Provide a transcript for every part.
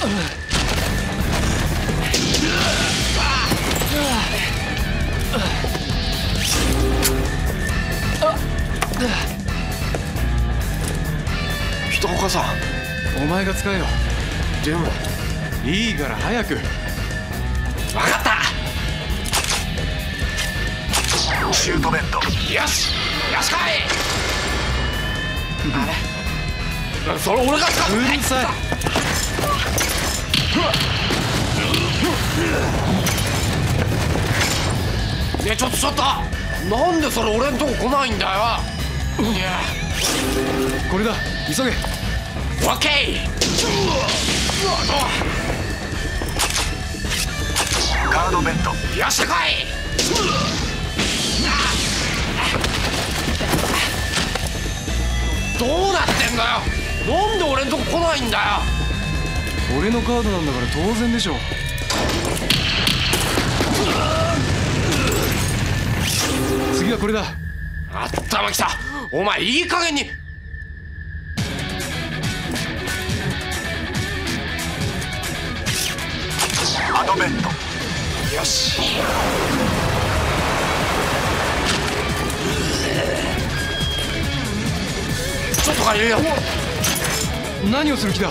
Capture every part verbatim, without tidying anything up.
北岡さん、 お前が使えよ。 でもいいから早く。 分かった。 シュートベント。 よしよしかい。あれ、それ俺が使う。 うるさい。 ねえ、ちょっとちょっと、なんでそれ俺んとこ来ないんだよ。いや、 これだ、急げ。 オッケー。 ガードベント。 よっしゃ来い。どうなってんだよ。なんで俺んとこ来ないんだよ。 俺のカードなんだから当然でしょ。次はこれだ。 あったまきた。お前いい加減に。 アドベント。 よし。ちょっと入れよ。 何をする気だ。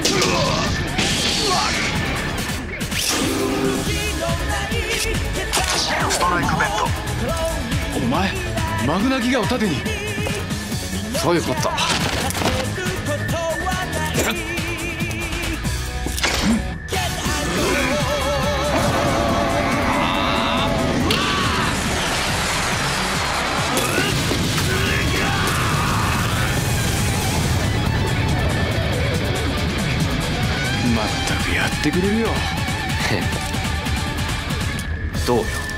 ストライクベント。 お前マグナギガを盾に。 そういうこと。 まったくやってくれるよ。 どうよ。